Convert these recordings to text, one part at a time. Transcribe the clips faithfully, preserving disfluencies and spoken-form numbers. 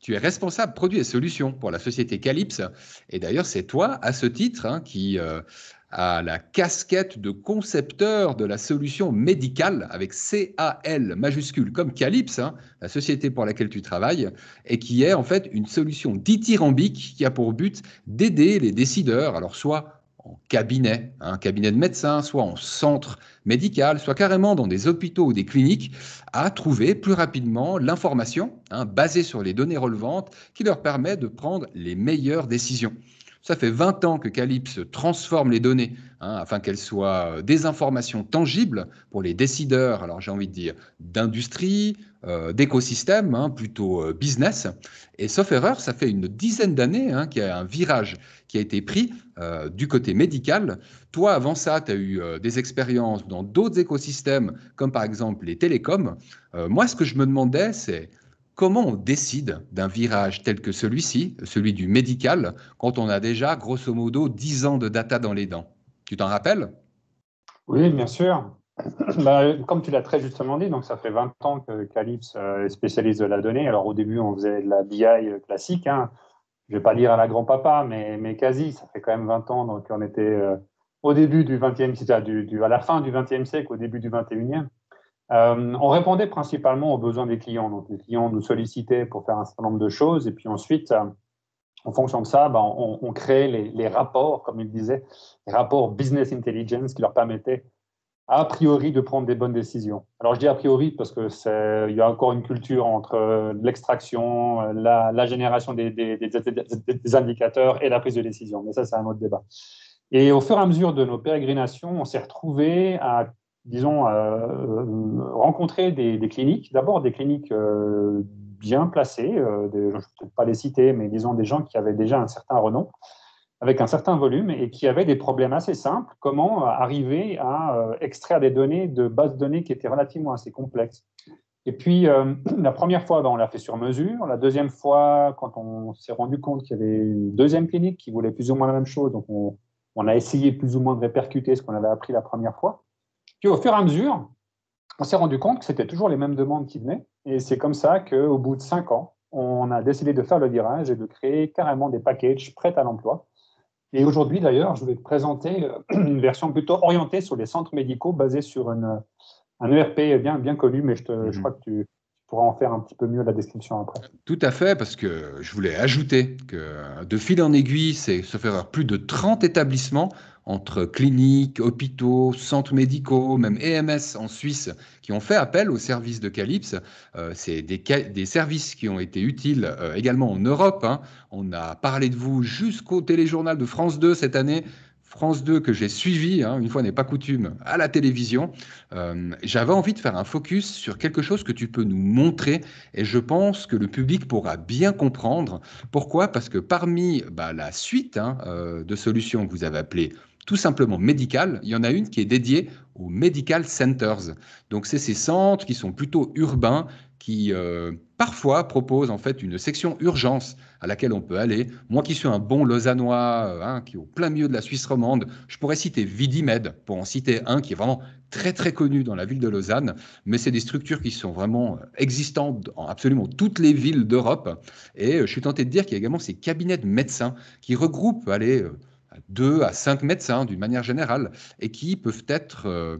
tu es responsable produits et solutions pour la société Calypse. Et d'ailleurs, c'est toi, à ce titre, hein, qui euh, a la casquette de concepteur de la solution médicale avec C A L majuscule, comme Calypse, hein, la société pour laquelle tu travailles, et qui est en fait une solution dithyrambique qui a pour but d'aider les décideurs, alors soit en cabinet, un cabinet de médecin, soit en centre médical, soit carrément dans des hôpitaux ou des cliniques, à trouver plus rapidement l'information hein, basée sur les données relevantes qui leur permet de prendre les meilleures décisions. Ça fait vingt ans que Calypse transforme les données hein, afin qu'elles soient des informations tangibles pour les décideurs, alors j'ai envie de dire d'industrie, euh, d'écosystème, hein, plutôt euh, business. Et sauf erreur, ça fait une dizaine d'années hein, qu'il y a un virage qui a été pris euh, du côté médical. Toi, avant ça, tu as eu euh, des expériences dans d'autres écosystèmes, comme par exemple les télécoms. Euh, moi, ce que je me demandais, c'est comment on décide d'un virage tel que celui-ci, celui du médical, quand on a déjà, grosso modo, dix ans de data dans les dents. Tu t'en rappelles? Oui, bien sûr. Bah, comme tu l'as très justement dit, donc ça fait vingt ans que Calypse euh, est spécialiste de la donnée. Alors au début, on faisait de la B I classique, hein. Je ne vais pas dire à la grand-papa, mais, mais quasi. Ça fait quand même vingt ans. Donc on était euh, au début du vingtième siècle, du, du, à la fin du vingtième siècle, au début du vingt et unième. Euh, on répondait principalement aux besoins des clients. Donc les clients nous sollicitaient pour faire un certain nombre de choses. Et puis ensuite, euh, en fonction de ça, ben, on, on créait les, les rapports, comme il disait, les rapports business intelligence qui leur permettaient a priori de prendre des bonnes décisions. Alors je dis a priori parce que c'est, il y a encore une culture entre l'extraction, la, la génération des, des, des, des indicateurs et la prise de décision. Mais ça, c'est un autre débat. Et au fur et à mesure de nos pérégrinations, on s'est retrouvés à, disons, euh, rencontrer des, des cliniques. D'abord des cliniques euh, bien placées, euh, des, je ne vais peut-être pas les citer, mais disons des gens qui avaient déjà un certain renom, avec un certain volume et qui avaient des problèmes assez simples. Comment arriver à euh, extraire des données de bases de données qui étaient relativement assez complexes. Et puis, euh, la première fois, ben, on l'a fait sur mesure. La deuxième fois, quand on s'est rendu compte qu'il y avait une deuxième clinique qui voulait plus ou moins la même chose, donc on, on a essayé plus ou moins de répercuter ce qu'on avait appris la première fois. Puis, au fur et à mesure, on s'est rendu compte que c'était toujours les mêmes demandes qui venaient. Et c'est comme ça qu'au bout de cinq ans, on a décidé de faire le virage et de créer carrément des packages prêts à l'emploi. Et aujourd'hui, d'ailleurs, je vais te présenter une version plutôt orientée sur les centres médicaux basée sur une, un E R P bien, bien connu, mais je, te, mm-hmm. je crois que tu pourras en faire un petit peu mieux la description après. Tout à fait, parce que je voulais ajouter que de fil en aiguille, c'est se faire plus de trente établissements entre cliniques, hôpitaux, centres médicaux, même E M S en Suisse, qui ont fait appel aux services de Calypse. Euh, c'est des, des services qui ont été utiles euh, également en Europe. Hein. On a parlé de vous jusqu'au téléjournal de France deux cette année. France deux que j'ai suivi, hein, une fois n'est pas coutume, à la télévision. Euh, j'avais envie de faire un focus sur quelque chose que tu peux nous montrer et je pense que le public pourra bien comprendre. Pourquoi? Parce que parmi bah, la suite hein, euh, de solutions que vous avez appelées tout simplement médicales, il y en a une qui est dédiée aux medical centers. Donc c'est ces centres qui sont plutôt urbains, qui euh, parfois proposent en fait une section urgence à laquelle on peut aller. Moi qui suis un bon Lausannois, euh, hein, qui est au plein milieu de la Suisse romande, je pourrais citer Vidimed pour en citer un qui est vraiment très très connu dans la ville de Lausanne, mais c'est des structures qui sont vraiment existantes dans absolument toutes les villes d'Europe. Et je suis tenté de dire qu'il y a également ces cabinets de médecins qui regroupent allez, deux à cinq médecins d'une manière générale et qui peuvent être euh,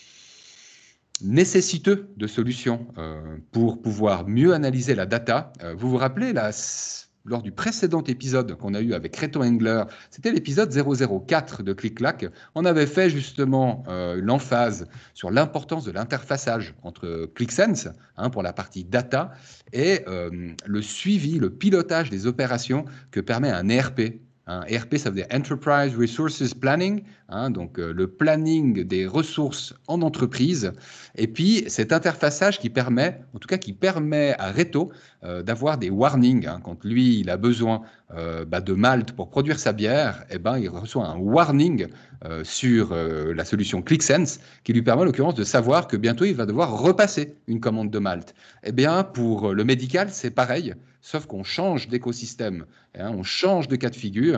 nécessiteux de solutions euh, pour pouvoir mieux analyser la data. Euh, vous vous rappelez la lors du précédent épisode qu'on a eu avec Reto Engler, c'était l'épisode zéro zéro quatre de Click-Clack, on avait fait justement euh, l'emphase sur l'importance de l'interfaçage entre ClickSense, hein, pour la partie data, et euh, le suivi, le pilotage des opérations que permet un E R P. Un E R P, ça veut dire Enterprise Resources Planning, hein, donc euh, le planning des ressources en entreprise. Et puis cet interfaçage qui permet, en tout cas qui permet à Reto euh, d'avoir des warnings. Hein, quand lui, il a besoin euh, bah, de malt pour produire sa bière, eh ben, il reçoit un warning euh, sur euh, la solution ClickSense qui lui permet en l'occurrence de savoir que bientôt il va devoir repasser une commande de malt. Eh bien, pour le médical, c'est pareil. Sauf qu'on change d'écosystème, hein, on change de cas de figure.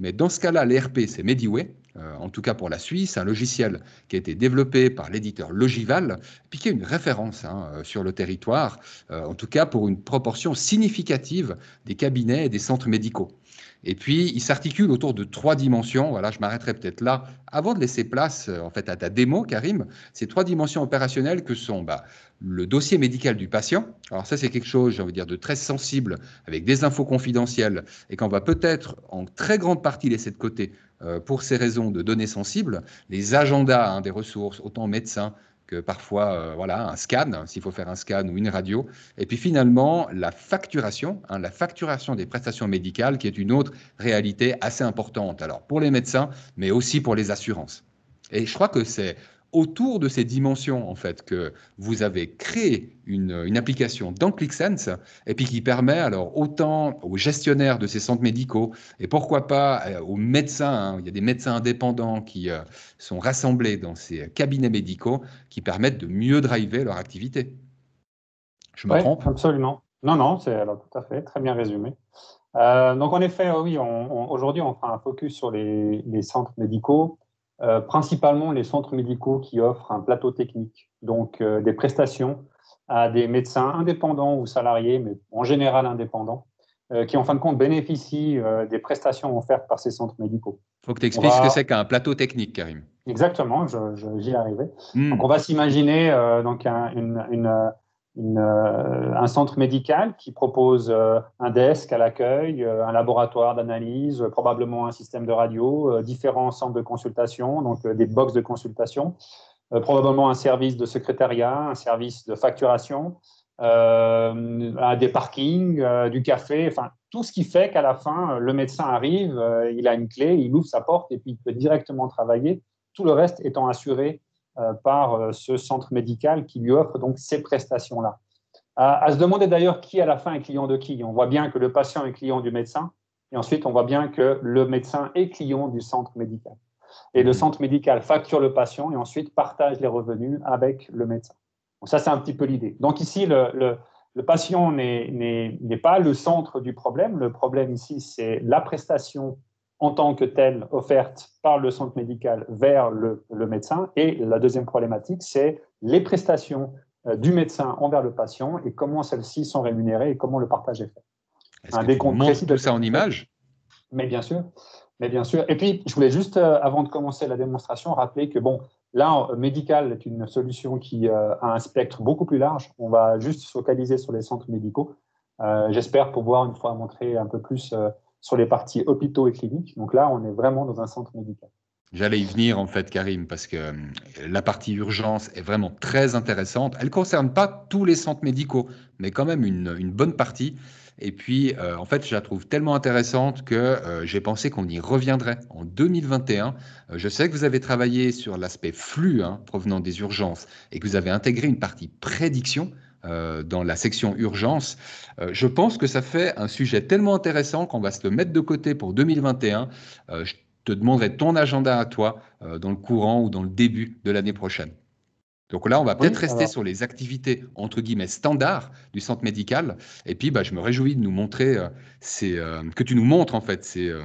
Mais dans ce cas-là, l'E R P, c'est Mediway, euh, en tout cas pour la Suisse, un logiciel qui a été développé par l'éditeur Logival, puis qui est une référence hein, sur le territoire, euh, en tout cas pour une proportion significative des cabinets et des centres médicaux. Et puis, il s'articule autour de trois dimensions. Voilà, je m'arrêterai peut-être là avant de laisser place en fait, à ta démo, Karim. Ces trois dimensions opérationnelles que sont bah, le dossier médical du patient. Alors ça, c'est quelque chose, j'ai envie de dire, de très sensible avec des infos confidentielles et qu'on va peut-être en très grande partie laisser de côté euh, pour ces raisons de données sensibles. Les agendas hein, des ressources, autant médecins que parfois euh, voilà, un scan, hein, s'il faut faire un scan ou une radio. Et puis finalement, la facturation, hein, la facturation des prestations médicales, qui est une autre réalité assez importante, alors pour les médecins, mais aussi pour les assurances. Et je crois que c'est autour de ces dimensions, en fait, que vous avez créé une, une application dans ClickSense, et puis qui permet alors autant aux gestionnaires de ces centres médicaux, et pourquoi pas euh, aux médecins, hein, il y a des médecins indépendants qui euh, sont rassemblés dans ces cabinets médicaux, qui permettent de mieux driver leur activité. Je me Oui, trompe? absolument. Non, non, c'est alors tout à fait, très bien résumé. Euh, donc, en effet, oui, on, on, aujourd'hui, on fera un focus sur les, les centres médicaux, euh, principalement les centres médicaux qui offrent un plateau technique, donc euh, des prestations à des médecins indépendants ou salariés, mais en général indépendants, euh, qui en fin de compte bénéficient euh, des prestations offertes par ces centres médicaux. Il faut que tu On expliques ce que va c'est qu'un plateau technique, Karim. exactement, je, je, j'y arrivais. Donc, on Hmm. va s'imaginer euh, donc un, une, une Une, euh, un centre médical qui propose euh, un desk à l'accueil, euh, un laboratoire d'analyse, euh, probablement un système de radio, euh, différents centres de consultation, donc euh, des box de consultation, euh, probablement un service de secrétariat, un service de facturation, euh, des parkings, euh, du café, enfin tout ce qui fait qu'à la fin, le médecin arrive, euh, il a une clé, il ouvre sa porte et puis il peut directement travailler, tout le reste étant assuré euh, par euh, ce centre médical qui lui offre donc ces prestations-là. À, à se demander d'ailleurs qui à la fin est client de qui. On voit bien que le patient est client du médecin et ensuite on voit bien que le médecin est client du centre médical. Et le centre médical facture le patient et ensuite partage les revenus avec le médecin. Donc ça, c'est un petit peu l'idée. Donc ici, le, le, le patient n'est, n'est, n'est pas le centre du problème. Le problème ici, c'est la prestation en tant que telle offerte par le centre médical vers le, le médecin. Et la deuxième problématique, c'est les prestations euh, du médecin envers le patient et comment celles-ci sont rémunérées et comment le partage est fait. Est-ce Un que tu nous décompte précis montres de tout ça en images? mais bien sûr, mais bien sûr. Et puis, je voulais juste, euh, avant de commencer la démonstration, rappeler que, bon, là, euh, médical est une solution qui euh, a un spectre beaucoup plus large. On va juste se focaliser sur les centres médicaux. Euh, j'espère pouvoir, une fois, montrer un peu plus euh, sur les parties hôpitaux et cliniques. Donc là, on est vraiment dans un centre médical. J'allais y venir en fait, Karim, parce que euh, la partie urgence est vraiment très intéressante. Elle ne concerne pas tous les centres médicaux, mais quand même une, une bonne partie. Et puis, euh, en fait, je la trouve tellement intéressante que euh, j'ai pensé qu'on y reviendrait en deux mille vingt et un. Euh, je sais que vous avez travaillé sur l'aspect flux hein, provenant des urgences et que vous avez intégré une partie prédiction euh, dans la section urgence. Euh, je pense que ça fait un sujet tellement intéressant qu'on va se le mettre de côté pour deux mille vingt et un. Euh, je te demanderai ton agenda à toi euh, dans le courant ou dans le début de l'année prochaine. Donc là, on va peut-être Oui, rester alors, sur les activités entre guillemets standards du centre médical. Et puis, bah, je me réjouis de nous montrer euh, ces, euh, que tu nous montres en fait ces, euh,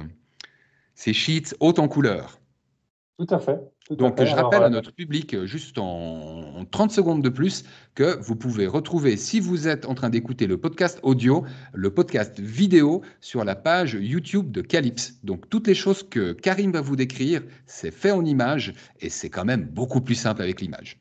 ces sheets hautes en couleurs. tout à fait, tout à Donc, fait. je Alors, rappelle à euh, notre public, euh, juste en, en trente secondes de plus, que vous pouvez retrouver, si vous êtes en train d'écouter le podcast audio, le podcast vidéo sur la page YouTube de Calypse. Donc, toutes les choses que Karim va vous décrire, c'est fait en images et c'est quand même beaucoup plus simple avec l'image.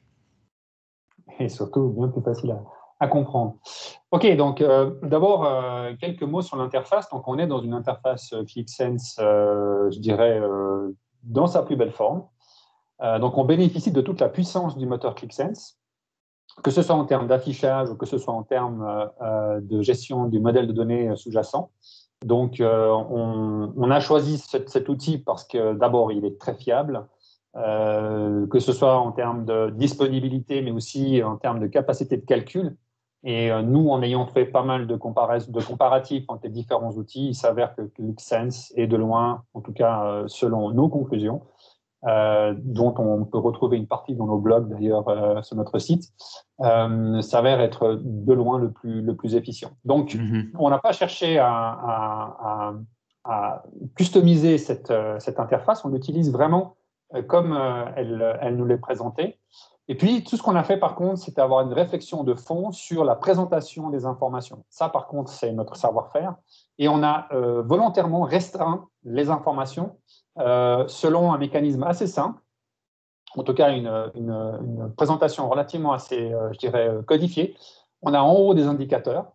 et surtout, bien plus facile à, à comprendre. OK, donc euh, d'abord, euh, quelques mots sur l'interface. Donc, on est dans une interface ClickSense, euh, je dirais, euh, dans sa plus belle forme. Euh, donc, on bénéficie de toute la puissance du moteur ClickSense, que ce soit en termes d'affichage ou que ce soit en termes euh, de gestion du modèle de données sous-jacent. Donc, euh, on, on, a choisi cet, cet outil parce que d'abord, il est très fiable, euh, que ce soit en termes de disponibilité, mais aussi en termes de capacité de calcul. Et euh, nous, en ayant fait pas mal de, de comparatifs entre les différents outils, il s'avère que ClickSense est de loin, en tout cas euh, selon nos conclusions, euh, dont on peut retrouver une partie dans nos blogs d'ailleurs euh, sur notre site, euh, s'avère être de loin le plus, le plus efficient. Donc, Mm-hmm. on n'a pas cherché à, à, à, à customiser cette, cette interface. On l'utilise vraiment comme elle, elle nous l'est présentée. Et puis, tout ce qu'on a fait, par contre, c'est avoir une réflexion de fond sur la présentation des informations. Ça, par contre, c'est notre savoir-faire. Et on a euh, volontairement restreint les informations euh, selon un mécanisme assez simple, en tout cas une, une, une présentation relativement assez, euh, je dirais, codifiée. On a en haut des indicateurs,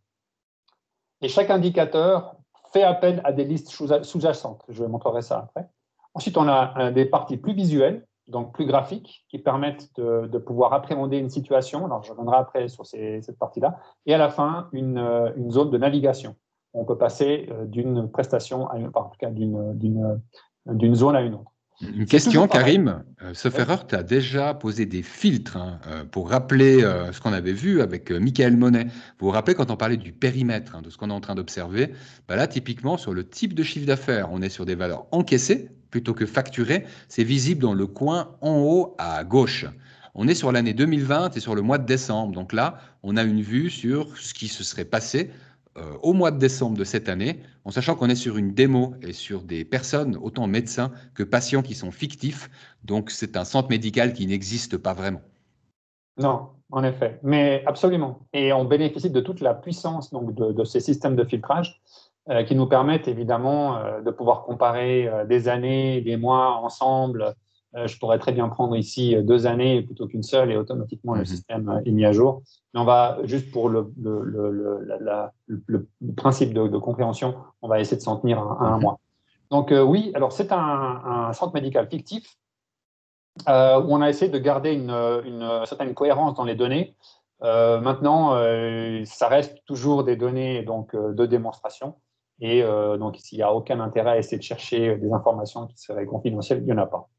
et chaque indicateur fait appel à des listes sous-jacentes. Je montrerai ça après. Ensuite, on a euh, des parties plus visuelles, donc plus graphiques, qui permettent de, de pouvoir appréhender une situation. Alors, je reviendrai après sur ces, cette partie-là. Et à la fin, une, une zone de navigation. On peut passer d'une prestation à une, enfin, en tout cas d'une, d'une, d'une zone à une autre. Une question, Karim. Euh, sauf oui. erreur, tu as déjà posé des filtres hein, euh, pour rappeler euh, ce qu'on avait vu avec euh, Michael Monet. Vous vous rappelez quand on parlait du périmètre, hein, de ce qu'on est en train d'observer, bah là, typiquement, sur le type de chiffre d'affaires, on est sur des valeurs encaissées plutôt que facturées. C'est visible dans le coin en haut à gauche. On est sur l'année deux mille vingt et sur le mois de décembre. Donc là, on a une vue sur ce qui se serait passé Euh, au mois de décembre de cette année, en sachant qu'on est sur une démo et sur des personnes, autant médecins que patients qui sont fictifs. Donc, c'est un centre médical qui n'existe pas vraiment. Non, en effet, mais absolument. Et on bénéficie de toute la puissance donc, de, de ces systèmes de filtrage euh, qui nous permettent évidemment euh, de pouvoir comparer euh, des années, des mois ensemble. Euh, je pourrais très bien prendre ici deux années plutôt qu'une seule et automatiquement mm-hmm. le système est mis à jour. Mais on va, juste pour le, le, le, le, la, la, le, le principe de, de compréhension, on va essayer de s'en tenir à, à un mm-hmm. mois. Donc euh, oui, alors c'est un, un centre médical fictif euh, où on a essayé de garder une, une certaine cohérence dans les données. Euh, maintenant, euh, ça reste toujours des données donc, de démonstration. Et euh, donc, s'il n'y a aucun intérêt à essayer de chercher des informations qui seraient confidentielles, il n'y en a pas.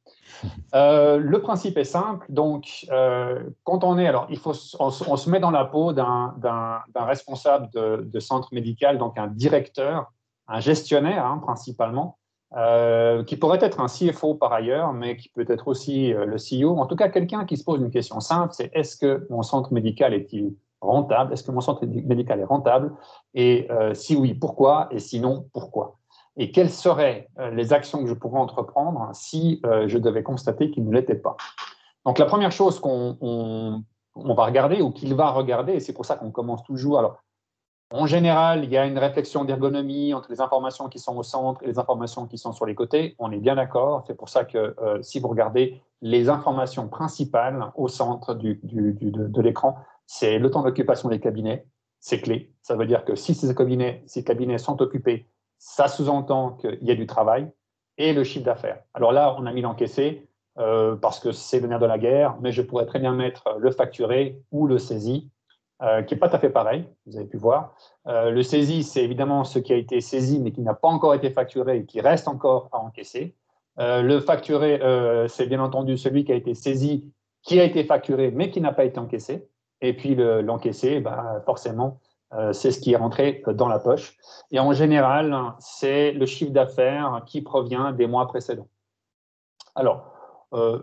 Euh, le principe est simple. Donc, euh, quand on est, alors, il faut, on, on se met dans la peau d'un, d'un, d'un responsable de, de centre médical, donc un directeur, un gestionnaire hein, principalement, euh, qui pourrait être un C F O par ailleurs, mais qui peut être aussi euh, le C E O. En tout cas, quelqu'un qui se pose une question simple, c'est est-ce que mon centre médical est-il rentable? Est-ce que mon centre médical est rentable? Et euh, si oui, pourquoi? Et sinon, pourquoi? Et quelles seraient les actions que je pourrais entreprendre si euh, je devais constater qu'il ne l'était pas. Donc, la première chose qu'on on, on va regarder ou qu'il va regarder, et c'est pour ça qu'on commence toujours. Alors, en général, il y a une réflexion d'ergonomie entre les informations qui sont au centre et les informations qui sont sur les côtés. On est bien d'accord. C'est pour ça que euh, si vous regardez les informations principales au centre du, du, du, de, de l'écran, c'est le temps d'occupation des cabinets, c'est clé. Ça veut dire que si ces cabinets, ces cabinets sont occupés, ça sous-entend qu'il y a du travail et le chiffre d'affaires. Alors là, on a mis l'encaissé euh, parce que c'est le nerf de la guerre, mais je pourrais très bien mettre le facturé ou le saisi, euh, qui n'est pas tout à fait pareil, vous avez pu voir. Euh, le saisi, c'est évidemment ce qui a été saisi, mais qui n'a pas encore été facturé et qui reste encore à encaisser. Euh, le facturé, euh, c'est bien entendu celui qui a été saisi, qui a été facturé, mais qui n'a pas été encaissé. Et puis le, l'encaissé, ben, forcément, Euh, c'est ce qui est rentré dans la poche. Et en général, c'est le chiffre d'affaires qui provient des mois précédents. Alors, euh,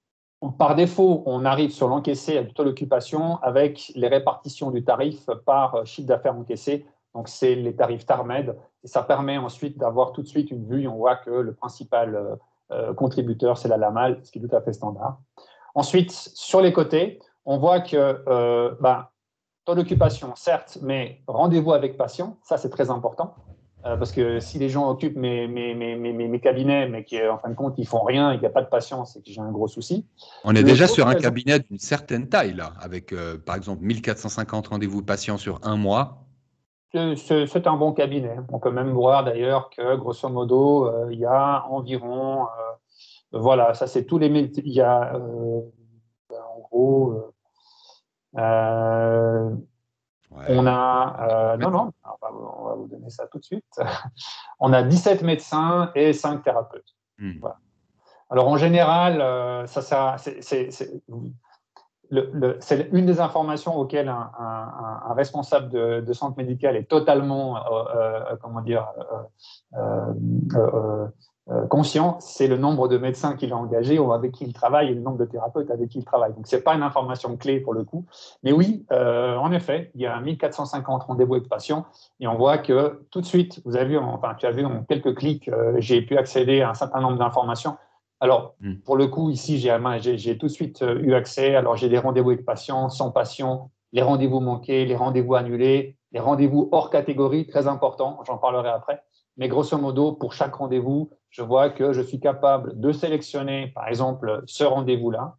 par défaut, on arrive sur l'encaissé à taux d'occupation avec les répartitions du tarif par chiffre d'affaires encaissé. Donc, c'est les tarifs TARMED. Et ça permet ensuite d'avoir tout de suite une vue. On voit que le principal euh, contributeur, c'est la LAMAL, ce qui est tout à fait standard. Ensuite, sur les côtés, on voit que euh, ben, taux d'occupation, certes, mais rendez-vous avec patient, ça c'est très important, euh, parce que si les gens occupent mes, mes, mes, mes, mes cabinets, mais qu'en fin de compte, ils font rien et qu'il n'y a pas de patient, c'est que j'ai un gros souci. On est Le déjà sur un raison... cabinet d'une certaine taille, là, avec euh, par exemple mille quatre cent cinquante rendez-vous patients sur un mois. C'est, c'est un bon cabinet. On peut même voir d'ailleurs que, grosso modo, euh, il y a environ, euh, voilà, ça c'est tous les, il y a euh, en gros, euh, Euh, ouais. On a, euh, non, non, on va, on va vous donner ça tout de suite. On a dix-sept médecins et cinq thérapeutes. Mm. Voilà. Alors, en général, euh, ça, ça, c'est, c'est, c'est, le, le, c'est une des informations auxquelles un, un, un responsable de, de centre médical est totalement, euh, euh, comment dire, euh, euh, euh, euh, conscient, c'est le nombre de médecins qu'il a engagés ou avec qui il travaille et le nombre de thérapeutes avec qui il travaille. Donc, ce n'est pas une information clé pour le coup. Mais oui, euh, en effet, il y a mille quatre cent cinquante rendez-vous avec patients et on voit que tout de suite, vous avez vu, enfin, tu as vu en quelques clics, euh, j'ai pu accéder à un certain nombre d'informations. Alors, mm. pour le coup, ici, j'ai tout de suite eu accès. Alors, j'ai des rendez-vous avec patients, sans patients, les rendez-vous manqués, les rendez-vous annulés, les rendez-vous hors catégorie, très important, j'en parlerai après. Mais grosso modo, pour chaque rendez-vous, je vois que je suis capable de sélectionner, par exemple, ce rendez-vous-là.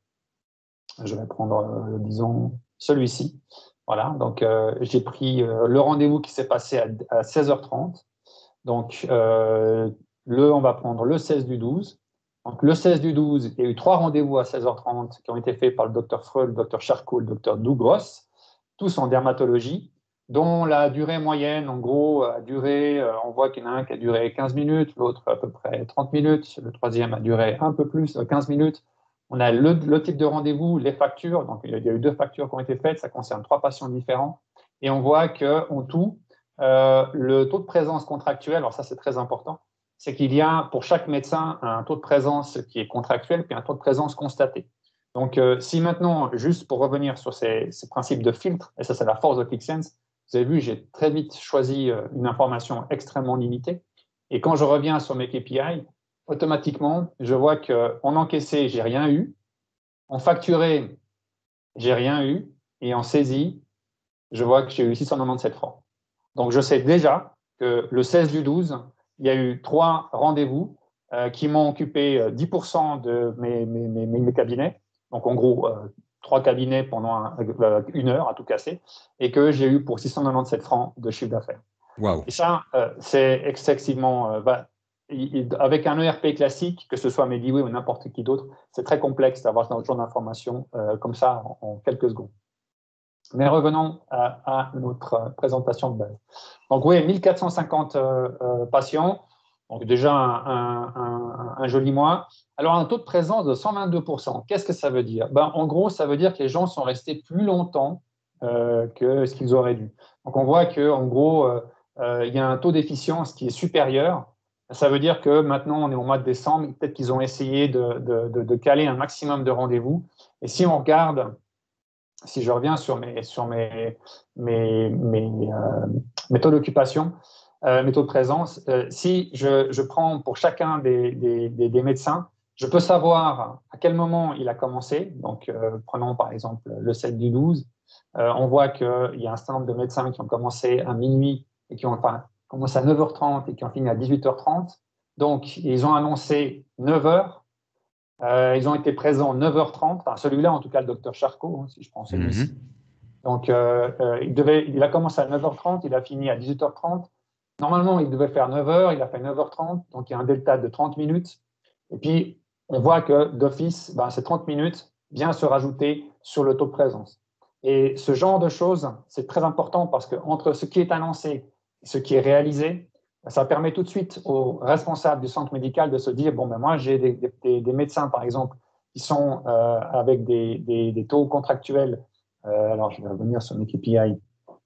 Je vais prendre, euh, disons, celui-ci. Voilà, donc euh, j'ai pris euh, le rendez-vous qui s'est passé à, à seize heures trente. Donc, euh, le, on va prendre le seize du douze. Donc, le seize du douze, il y a eu trois rendez-vous à seize heures trente qui ont été faits par le docteur Freud, le docteur Charcot, le docteur Dougros, tous en dermatologie, dont la durée moyenne, en gros, a duré, euh, on voit qu'il y en a un qui a duré quinze minutes, l'autre à peu près trente minutes, le troisième a duré un peu plus, quinze minutes. On a le, le type de rendez-vous, les factures, donc il y a eu deux factures qui ont été faites, ça concerne trois patients différents, et on voit qu'en tout, euh, le taux de présence contractuel, alors ça c'est très important, c'est qu'il y a pour chaque médecin un taux de présence qui est contractuel, puis un taux de présence constaté. Donc, euh, si maintenant, juste pour revenir sur ces, ces principes de filtre, et ça c'est la force de ClickSense, vous avez vu, j'ai très vite choisi une information extrêmement limitée. Et quand je reviens sur mes K P I, automatiquement, je vois qu'en encaissé, j'ai rien eu. En facturé, j'ai rien eu. Et en saisie, je vois que j'ai eu six cent quatre-vingt-dix-sept francs. Donc, je sais déjà que le seize du douze, il y a eu trois rendez-vous euh, qui m'ont occupé dix pour cent de mes, mes, mes, mes cabinets. Donc, en gros, euh, trois cabinets pendant un, euh, une heure à tout casser, et que j'ai eu pour six cent quatre-vingt-dix-sept francs de chiffre d'affaires. Wow. Et ça, euh, c'est excessivement… Euh, bah, avec un E R P classique, que ce soit Mediway ou n'importe qui d'autre, c'est très complexe d'avoir ce genre d'informations euh, comme ça en, en quelques secondes. Mais revenons à, à notre présentation de base. Donc oui, mille quatre cent cinquante euh, euh, patients, donc déjà un, un, un, un joli mois. Alors un taux de présence de cent vingt-deux pour cent, qu'est-ce que ça veut dire? Ben, en gros, ça veut dire que les gens sont restés plus longtemps euh, que ce qu'ils auraient dû. Donc on voit qu'en gros, euh, euh, il y a un taux d'efficience qui est supérieur. Ça veut dire que maintenant, on est au mois de décembre, peut-être qu'ils ont essayé de, de, de, de caler un maximum de rendez-vous. Et si on regarde… Si je reviens sur mes, sur mes, mes, mes, euh, mes taux d'occupation, euh, mes taux de présence, euh, si je, je prends pour chacun des, des, des, des médecins, je peux savoir à quel moment il a commencé. Donc, euh, prenons par exemple le sept du douze. Euh, on voit qu'il y a un certain nombre de médecins qui ont commencé à minuit et qui ont enfin, commencé à neuf heures trente et qui ont fini à dix-huit heures trente. Donc, ils ont annoncé neuf heures. Euh, ils ont été présents neuf heures trente, enfin celui-là en tout cas, le docteur Charcot, hein, si je prends celui-ci. Mm-hmm. Donc euh, euh, il, devait, il a commencé à neuf heures trente, il a fini à dix-huit heures trente. Normalement, il devait faire neuf heures, il a fait neuf heures trente, donc il y a un delta de trente minutes. Et puis, on voit que d'office, ben, ces trente minutes viennent se rajouter sur le taux de présence. Et ce genre de choses, c'est très important parce qu'entre ce qui est annoncé et ce qui est réalisé, ça permet tout de suite aux responsables du centre médical de se dire, bon, ben moi, j'ai des, des, des médecins, par exemple, qui sont euh, avec des, des, des taux contractuels. Euh, alors, je vais revenir sur mes K P I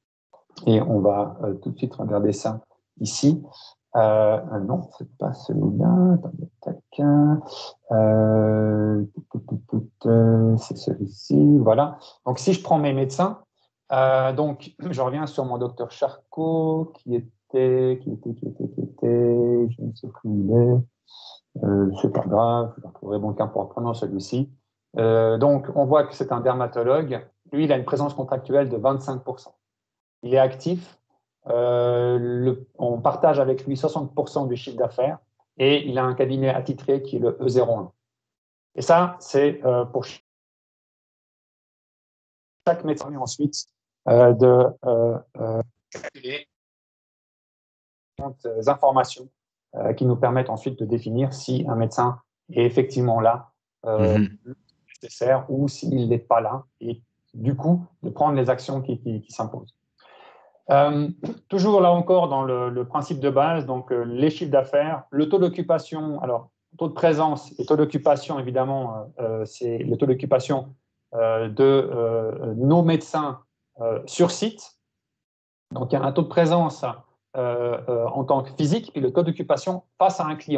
et on va euh, tout de suite regarder ça ici. Euh, non, c'est pas celui-là. Euh, c'est celui-ci. Voilà. Donc, si je prends mes médecins, euh, donc, je reviens sur mon docteur Charcot, qui est Qui était, qui était, qui était, qui était, je ne sais plus où il est, euh, c'est pas grave, je retrouverai bon qu'importe, prenons celui-ci. Euh, donc, on voit que c'est un dermatologue. Lui, il a une présence contractuelle de vingt-cinq pour cent. Il est actif. Euh, le, on partage avec lui soixante pour cent du chiffre d'affaires et il a un cabinet attitré qui est le E zéro un. Et ça, c'est euh, pour chaque médecin ensuite euh, de euh, euh, informations euh, qui nous permettent ensuite de définir si un médecin est effectivement là, euh, mm-hmm. nécessaire, ou s'il n'est pas là, et du coup, de prendre les actions qui, qui, qui s'imposent. Euh, toujours là encore dans le, le principe de base, donc euh, les chiffres d'affaires, le taux d'occupation, alors taux de présence et taux d'occupation, évidemment, euh, c'est le taux d'occupation euh, de euh, nos médecins euh, sur site. Donc, il y a un taux de présence Euh, euh, en tant que physique, puis le taux d'occupation face à un client.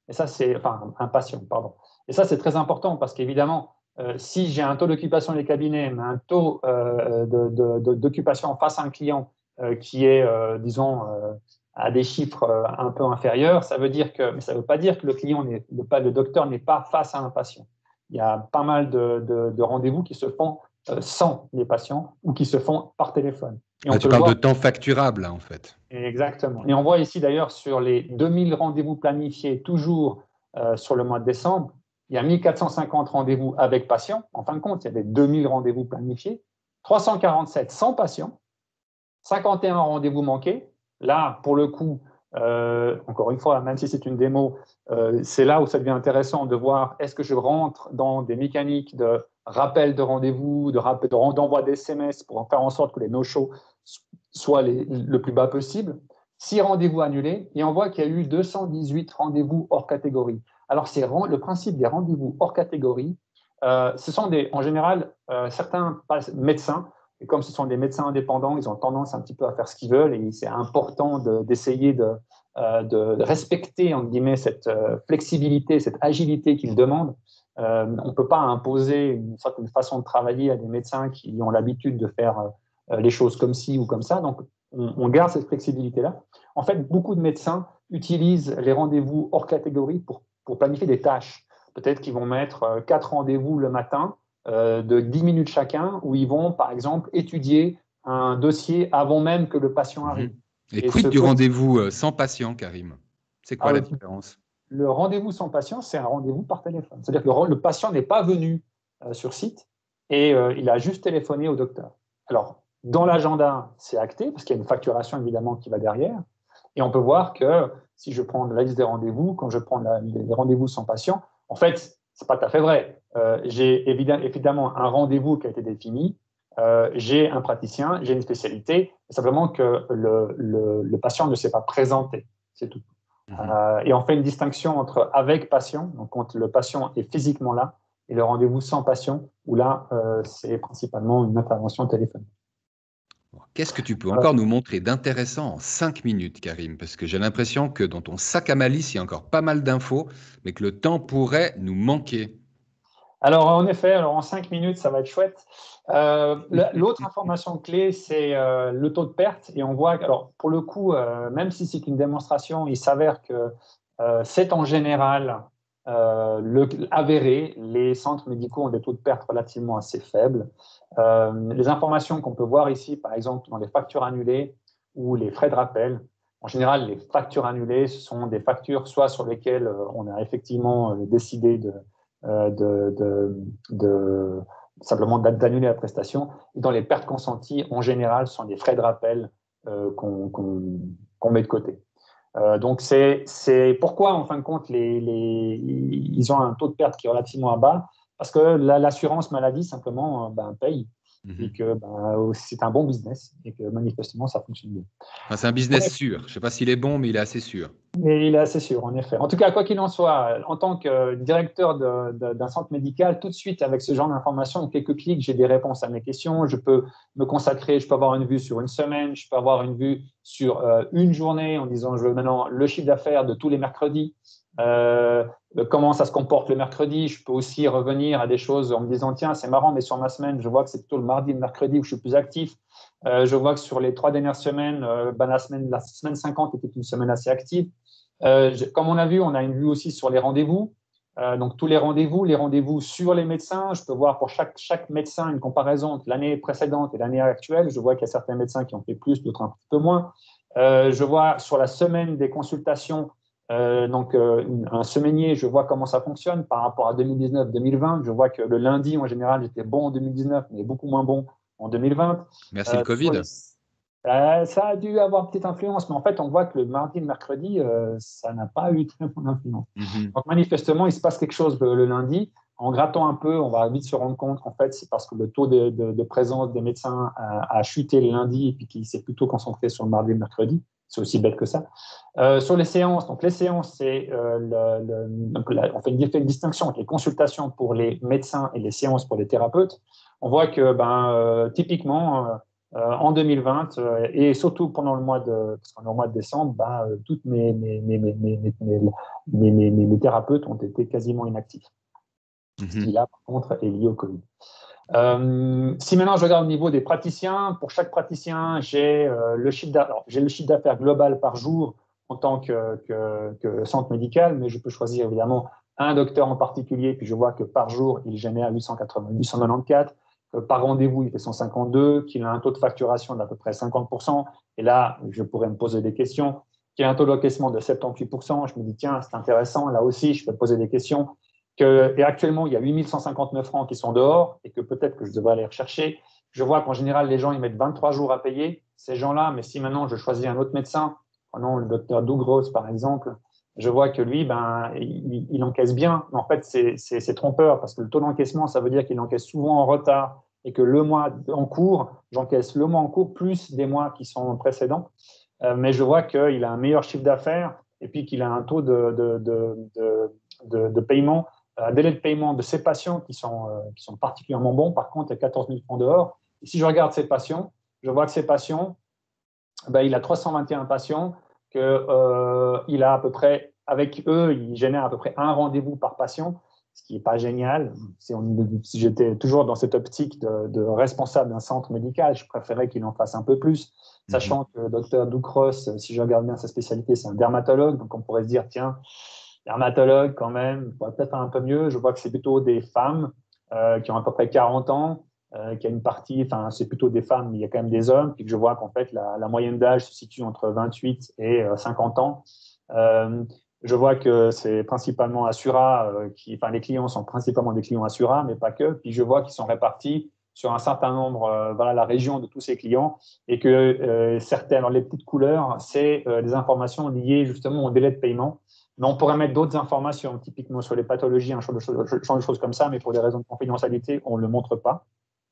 Et ça, c'est, enfin, un patient, pardon. Et ça, c'est très important parce qu'évidemment, euh, si j'ai un taux d'occupation des cabinets, mais un taux euh, de, de, de, d'occupation face à un client euh, qui est, euh, disons, euh, à des chiffres euh, un peu inférieurs, ça veut dire que, mais ça ne veut pas dire que le client, n'est, le, le docteur n'est pas face à un patient. Il y a pas mal de, de, de rendez-vous qui se font euh, sans les patients ou qui se font par téléphone. Et on Ah, peut tu le parles de voir. temps facturable, là, en fait. Exactement. Et on voit ici d'ailleurs sur les deux mille rendez-vous planifiés, toujours euh, sur le mois de décembre, il y a mille quatre cent cinquante rendez-vous avec patients. En fin de compte, il y avait deux mille rendez-vous planifiés, trois cent quarante-sept sans patients, cinquante et un rendez-vous manqués. Là, pour le coup, euh, encore une fois, même si c'est une démo, euh, c'est là où ça devient intéressant de voir est-ce que je rentre dans des mécaniques de rappel de rendez-vous, de rappel, d'envoi d'S M S pour faire en sorte que les no-shows soient les, le plus bas possible. Six rendez-vous annulés et on voit qu'il y a eu deux cent dix-huit rendez-vous hors catégorie. Alors, c'est le principe des rendez-vous hors catégorie. Euh, ce sont des, en général euh, certains médecins. Et comme ce sont des médecins indépendants, ils ont tendance un petit peu à faire ce qu'ils veulent et c'est important de, d'essayer de, euh, de respecter, entre guillemets, cette euh, flexibilité, cette agilité qu'ils demandent. Euh, on ne peut pas imposer une certaine façon de travailler à des médecins qui ont l'habitude de faire euh, les choses comme ci ou comme ça. Donc, on, on garde cette flexibilité-là. En fait, beaucoup de médecins utilisent les rendez-vous hors catégorie pour, pour planifier des tâches. Peut-être qu'ils vont mettre euh, quatre rendez-vous le matin, Euh, de dix minutes chacun, où ils vont, par exemple, étudier un dossier avant même que le patient Mhm. arrive. Et Et quid ce du côté, rendez-vous euh, sans patient, Karim? C'est quoi la alors, différence? le rendez-vous sans patient, c'est un rendez-vous par téléphone. C'est-à-dire que le, le patient n'est pas venu euh, sur site et euh, il a juste téléphoné au docteur. Alors, dans l'agenda, c'est acté, parce qu'il y a une facturation évidemment qui va derrière. Et on peut voir que si je prends la liste des rendez-vous, quand je prends la, les rendez-vous sans patient, en fait, c'est pas tout à fait vrai. Euh, j'ai évidemment un rendez-vous qui a été défini, euh, j'ai un praticien, j'ai une spécialité, simplement que le, le, le patient ne s'est pas présenté, c'est tout. Mhm. Euh, et on fait une distinction entre avec patient, donc quand le patient est physiquement là, et le rendez-vous sans patient, où là, euh, c'est principalement une intervention téléphonique. Qu'est-ce que tu peux Euh, encore nous montrer d'intéressant en cinq minutes, Karim? Parce que j'ai l'impression que dans ton sac à malice, il y a encore pas mal d'infos, mais que le temps pourrait nous manquer. Alors, en effet, alors en cinq minutes, ça va être chouette. Euh, l'autre information clé, c'est euh, le taux de perte. Et on voit, alors pour le coup, euh, même si c'est une démonstration, il s'avère que euh, c'est en général euh, le, avéré. Les centres médicaux ont des taux de perte relativement assez faibles. Euh, les informations qu'on peut voir ici, par exemple, dans les factures annulées ou les frais de rappel, en général, les factures annulées, ce sont des factures soit sur lesquelles euh, on a effectivement euh, décidé de de, de, de, simplement d'annuler la prestation. Et dans les pertes consenties, en général, ce sont des frais de rappel euh, qu'on qu'on, qu'on met de côté. Euh, donc, c'est pourquoi, en fin de compte, les, les, ils ont un taux de perte qui est relativement bas, parce que l'assurance maladie, simplement, ben, paye. Et Mhm. que ben, c'est un bon business et que manifestement, ça fonctionne bien. Enfin, c'est un business sûr. Je ne sais pas s'il est bon, mais il est assez sûr. Mais il est assez sûr, en effet. En tout cas, quoi qu'il en soit, en tant que directeur d'un centre médical, tout de suite, avec ce genre d'informations, en quelques clics, j'ai des réponses à mes questions. Je peux me consacrer, je peux avoir une vue sur une semaine, je peux avoir une vue sur euh, une journée en disant, je veux maintenant le chiffre d'affaires de tous les mercredis, euh, comment ça se comporte le mercredi. Je peux aussi revenir à des choses en me disant, tiens, c'est marrant, mais sur ma semaine, je vois que c'est plutôt le mardi et le mercredi où je suis plus actif. Euh, je vois que sur les trois dernières semaines, euh, ben la, semaine, la semaine cinquante était une semaine assez active. Euh, comme on a vu, on a une vue aussi sur les rendez-vous. Euh, donc, tous les rendez-vous, les rendez-vous sur les médecins. Je peux voir pour chaque, chaque médecin une comparaison entre l'année précédente et l'année actuelle. Je vois qu'il y a certains médecins qui ont fait plus, d'autres un petit peu moins. Euh, je vois sur la semaine des consultations, euh, donc euh, un semainier, je vois comment ça fonctionne par rapport à deux mille dix-neuf deux mille vingt. Je vois que le lundi, en général, j'étais bon en deux mille dix-neuf, mais beaucoup moins bon en deux mille vingt. Merci le Euh, sur les Covid. euh, ça a dû avoir une petite influence, mais en fait, on voit que le mardi et le mercredi, euh, ça n'a pas eu très bonne influence. Mhm. Donc, manifestement, il se passe quelque chose le, le lundi. En grattant un peu, on va vite se rendre compte qu'en fait, c'est parce que le taux de, de, de présence des médecins a, a, chuté le lundi et puis qu'il s'est plutôt concentré sur le mardi et le mercredi. C'est aussi bête que ça. Euh, sur les séances, donc les séances, c'est euh, le, le, donc la, on fait une, fait une distinction entre les consultations pour les médecins et les séances pour les thérapeutes. On voit que, ben, euh, typiquement, euh, Euh, en deux mille vingt, euh, et surtout pendant le mois de, parce qu'on est au mois de décembre, bah, euh, toutes mes, mes, mes, mes, mes, mes, mes, mes, mes, mes thérapeutes ont été quasiment inactifs. Ce qui, Mhm. là, par contre, est lié au Covid. Euh, si maintenant je regarde au niveau des praticiens, pour chaque praticien, j'ai euh, le chiffre d'a- alors, j'ai le chiffre d'affaires global par jour en tant que, que, que centre médical, mais je peux choisir évidemment un docteur en particulier, puis je vois que par jour, il génère huit cent quatre-vingts, huit cent quatre-vingt-quatorze, que par rendez-vous, il fait cent cinquante-deux, qu'il a un taux de facturation d'à peu près cinquante pour cent, et là, je pourrais me poser des questions, qu'il a un taux d'encaissement de soixante-dix-huit pour cent, je me dis, tiens, c'est intéressant, là aussi, je peux poser des questions que, et actuellement, il y a huit mille cent cinquante-neuf francs qui sont dehors et que peut-être que je devrais aller rechercher. Je vois qu'en général, les gens, ils mettent vingt-trois jours à payer, ces gens-là, mais si maintenant je choisis un autre médecin, prenons le docteur Dougros par exemple, je vois que lui, ben, il, il encaisse bien. Mais en fait, c'est trompeur parce que le taux d'encaissement, ça veut dire qu'il encaisse souvent en retard et que le mois en cours, j'encaisse le mois en cours plus des mois qui sont précédents. Euh, mais je vois qu'il a un meilleur chiffre d'affaires et puis qu'il a un taux de, de, de, de, de, de paiement, un délai de paiement de ses patients qui sont, euh, qui sont particulièrement bons. Par contre, il y a quatorze mille francs dehors. Et si je regarde ses patients, je vois que ses patients, ben, il a trois cent vingt et un patients, qu'il euh, a à peu près, avec eux, il génère à peu près un rendez-vous par patient, ce qui n'est pas génial. Si, si j'étais toujours dans cette optique de, de responsable d'un centre médical, je préférais qu'il en fasse un peu plus, Mhm. sachant que le docteur Doucros, si je regarde bien sa spécialité, c'est un dermatologue, donc on pourrait se dire, tiens, dermatologue quand même, il pourrait peut-être faire un peu mieux. Je vois que c'est plutôt des femmes euh, qui ont à peu près quarante ans, euh, qui a une partie, enfin, c'est plutôt des femmes, mais il y a quand même des hommes, puis que je vois qu'en fait, la, la moyenne d'âge se situe entre vingt-huit et euh, cinquante ans. Euh, je vois que c'est principalement Assura, euh, qui, enfin, les clients sont principalement des clients Assura, mais pas que. Puis je vois qu'ils sont répartis sur un certain nombre, euh, voilà, la région de tous ces clients, et que euh, certaines, alors les petites couleurs, c'est euh, des informations liées justement au délai de paiement. Mais on pourrait mettre d'autres informations, typiquement sur les pathologies, un genre de choses, genre de choses comme ça, mais pour des raisons de confidentialité, on ne le montre pas.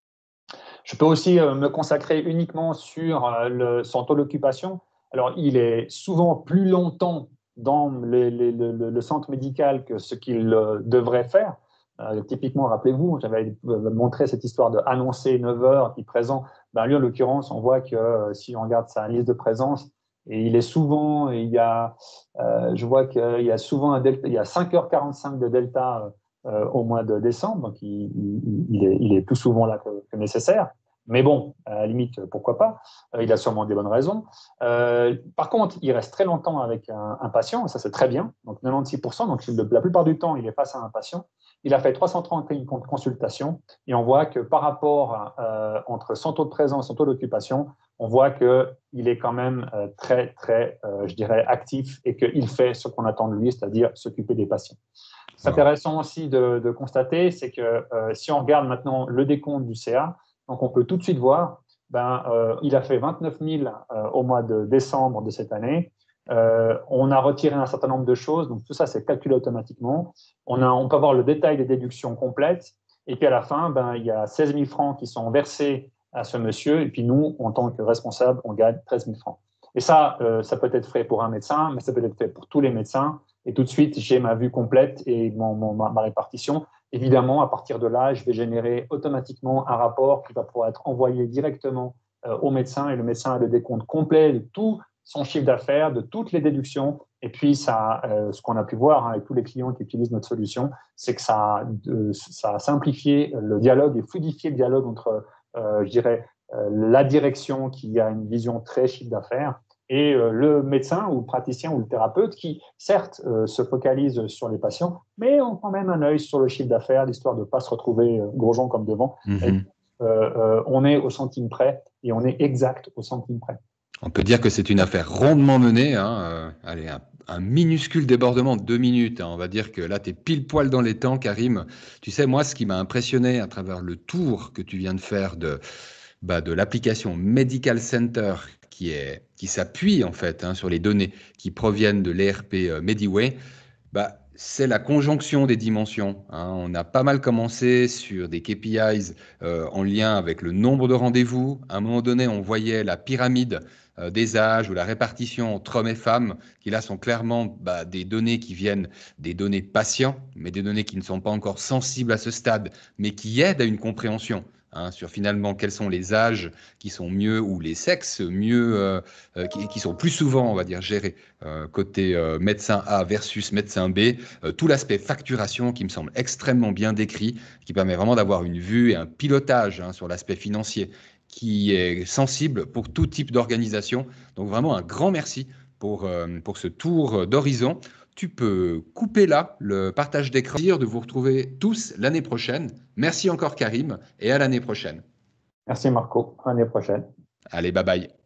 Je peux aussi euh, me consacrer uniquement sur euh, le, son taux d'occupation. Alors, il est souvent plus longtemps dans les, les, le, le, centre médical que ce qu'il euh, devrait faire. Euh, typiquement, rappelez-vous, j'avais montré cette histoire de annoncer neuf heures, puis présent. Ben, lui, en l'occurrence, on voit que euh, si on regarde sa liste de présence, et il est souvent, il y a, euh, je vois qu'il y a souvent un delta, il y a cinq heures quarante-cinq de delta euh, au mois de décembre, donc il, il, il, est, il est plus souvent là que, que nécessaire. Mais bon, à la limite, pourquoi pas? Euh, il a sûrement des bonnes raisons. Euh, par contre, il reste très longtemps avec un, un patient, et ça c'est très bien. Donc quatre-vingt-seize pour cent, donc la plupart du temps, il est face à un patient. Il a fait trois cent trente consultations et on voit que par rapport à, euh, entre son taux de présence et son taux d'occupation, on voit qu'il est quand même euh, très, très, euh, je dirais, actif et qu'il fait ce qu'on attend de lui, c'est-à-dire s'occuper des patients. C'est Wow. intéressant aussi de, de constater, c'est que euh, si on regarde maintenant le décompte du C A, donc on peut tout de suite voir, ben, euh, il a fait vingt-neuf mille euh, au mois de décembre de cette année. Euh, on a retiré un certain nombre de choses, donc tout ça c'est calculé automatiquement. On, a, on peut avoir le détail des déductions complètes, et puis à la fin, ben, il y a seize mille francs qui sont versés à ce monsieur, et puis nous, en tant que responsable, on gagne treize mille francs. Et ça, euh, ça peut être fait pour un médecin, mais ça peut être fait pour tous les médecins. Et tout de suite, j'ai ma vue complète et mon, mon, ma, ma répartition. Évidemment, à partir de là, je vais générer automatiquement un rapport qui va pouvoir être envoyé directement euh, au médecin et le médecin a le décompte complet de tout son chiffre d'affaires, de toutes les déductions. Et puis, ça, euh, ce qu'on a pu voir hein, avec tous les clients qui utilisent notre solution, c'est que ça, euh, ça a simplifié le dialogue et fluidifié le dialogue entre, euh, je dirais, euh, la direction qui a une vision très chiffre d'affaires et euh, le médecin ou le praticien ou le thérapeute qui, certes, euh, se focalise sur les patients, mais ont quand même un œil sur le chiffre d'affaires, l'histoire de ne pas se retrouver euh, gros gens comme devant. Et, Mhm. euh, euh, on est au centime près et on est exact au centime près. On peut dire que c'est une affaire rondement menée. Hein. Euh, allez, un, un minuscule débordement de deux minutes. Hein. On va dire que là, tu es pile poil dans les temps, Karim. Tu sais, moi, ce qui m'a impressionné à travers le tour que tu viens de faire de, bah, de l'application Medical Center, qui est, qui s'appuie en fait hein, sur les données qui proviennent de l'E R P euh, Mediway, bah, c'est la conjonction des dimensions. Hein. On a pas mal commencé sur des K P Is euh, en lien avec le nombre de rendez-vous. À un moment donné, on voyait la pyramide euh, des âges ou la répartition entre hommes et femmes, qui là sont clairement bah, des données qui viennent des données patients, mais des données qui ne sont pas encore sensibles à ce stade, mais qui aident à une compréhension. hein, sur finalement quels sont les âges qui sont mieux ou les sexes mieux, euh, euh, qui, qui sont plus souvent, on va dire, gérés euh, côté euh, médecin A versus médecin B. Euh, tout l'aspect facturation qui me semble extrêmement bien décrit, qui permet vraiment d'avoir une vue et un pilotage hein, sur l'aspect financier qui est sensible pour tout type d'organisation. Donc vraiment un grand merci pour, euh, pour ce tour d'horizon. Tu peux couper là le partage d'écran. De vous retrouver tous l'année prochaine. Merci encore Karim et à l'année prochaine. Merci Marco, à l'année prochaine. Allez, bye bye.